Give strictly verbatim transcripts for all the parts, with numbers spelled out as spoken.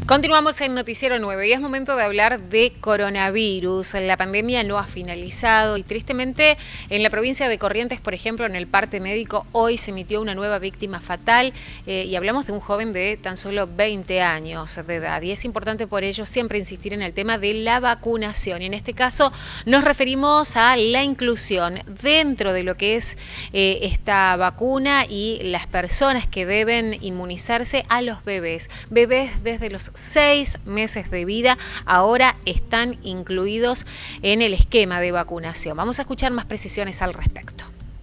Continuamos en Noticiero nueve y es momento de hablar de coronavirus. La pandemia no ha finalizado y tristemente en la provincia de Corrientes, por ejemplo, en el parte médico, hoy se emitió una nueva víctima fatal eh, y hablamos de un joven de tan solo veinte años de edad. Y es importante por ello siempre insistir en el tema de la vacunación. Y en este caso nos referimos a la inclusión dentro de lo que es eh, esta vacuna y las personas que deben inmunizarse a los bebés. Bebés desde los seis meses de vida ahora están incluidos en el esquema de vacunación. Vamos a escuchar más precisiones al respecto.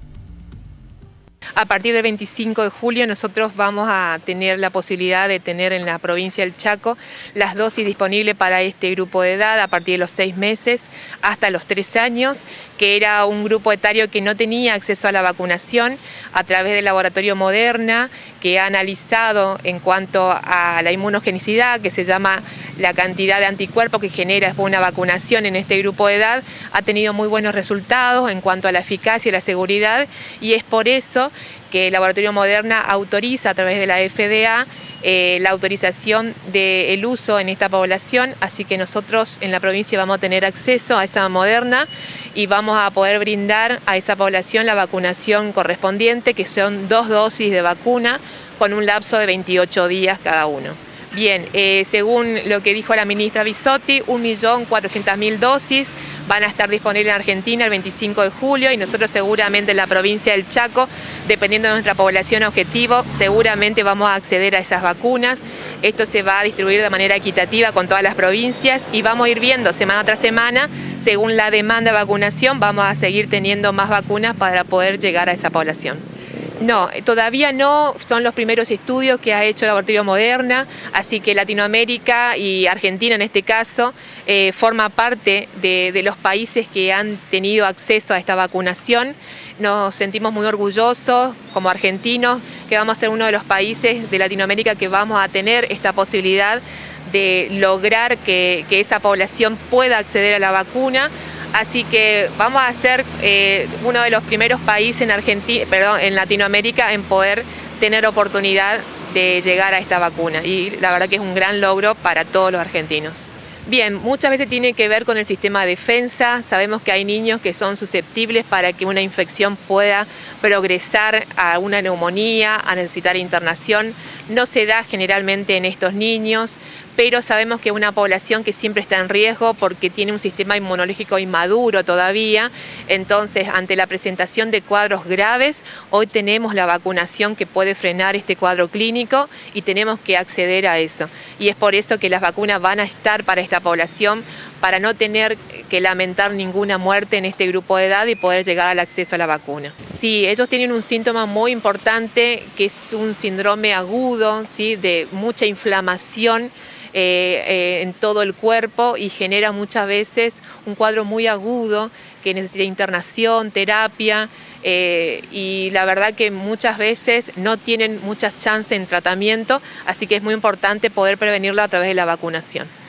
A partir del veinticinco de julio nosotros vamos a tener la posibilidad de tener en la provincia del Chaco las dosis disponibles para este grupo de edad a partir de los seis meses hasta los tres años, que era un grupo etario que no tenía acceso a la vacunación. A través del laboratorio Moderna, que ha analizado en cuanto a la inmunogenicidad, que se llama la cantidad de anticuerpos que genera una vacunación en este grupo de edad, ha tenido muy buenos resultados en cuanto a la eficacia y la seguridad, y es por eso que el laboratorio Moderna autoriza a través de la F D A eh, la autorización del uso en esta población, así que nosotros en la provincia vamos a tener acceso a esa Moderna y vamos a poder brindar a esa población la vacunación correspondiente, que son dos dosis de vacuna con un lapso de veintiocho días cada uno. Bien, eh, según lo que dijo la ministra Bisotti, un millón cuatrocientas mil dosis van a estar disponibles en Argentina el veinticinco de julio y nosotros seguramente en la provincia del Chaco, dependiendo de nuestra población objetivo, seguramente vamos a acceder a esas vacunas. Esto se va a distribuir de manera equitativa con todas las provincias y vamos a ir viendo semana tras semana, según la demanda de vacunación, vamos a seguir teniendo más vacunas para poder llegar a esa población. No, todavía no, son los primeros estudios que ha hecho el laboratorio Moderna, así que Latinoamérica y Argentina en este caso eh, forma parte de, de los países que han tenido acceso a esta vacunación. Nos sentimos muy orgullosos como argentinos que vamos a ser uno de los países de Latinoamérica que vamos a tener esta posibilidad de lograr que, que esa población pueda acceder a la vacuna. Así que vamos a ser eh, uno de los primeros países en, Argentina, perdón, en Latinoamérica en poder tener oportunidad de llegar a esta vacuna. Y la verdad que es un gran logro para todos los argentinos. Bien, muchas veces tiene que ver con el sistema de defensa. Sabemos que hay niños que son susceptibles para que una infección pueda progresar a una neumonía, a necesitar internación. No se da generalmente en estos niños, pero sabemos que es una población que siempre está en riesgo porque tiene un sistema inmunológico inmaduro todavía. Entonces, ante la presentación de cuadros graves, hoy tenemos la vacunación que puede frenar este cuadro clínico y tenemos que acceder a eso. Y es por eso que las vacunas van a estar para esta población, para no tener que lamentar ninguna muerte en este grupo de edad y poder llegar al acceso a la vacuna. Sí, ellos tienen un síntoma muy importante que es un síndrome agudo, ¿sí?, de mucha inflamación eh, eh, en todo el cuerpo y genera muchas veces un cuadro muy agudo que necesita internación, terapia eh, y la verdad que muchas veces no tienen muchas chances en tratamiento, así que es muy importante poder prevenirlo a través de la vacunación.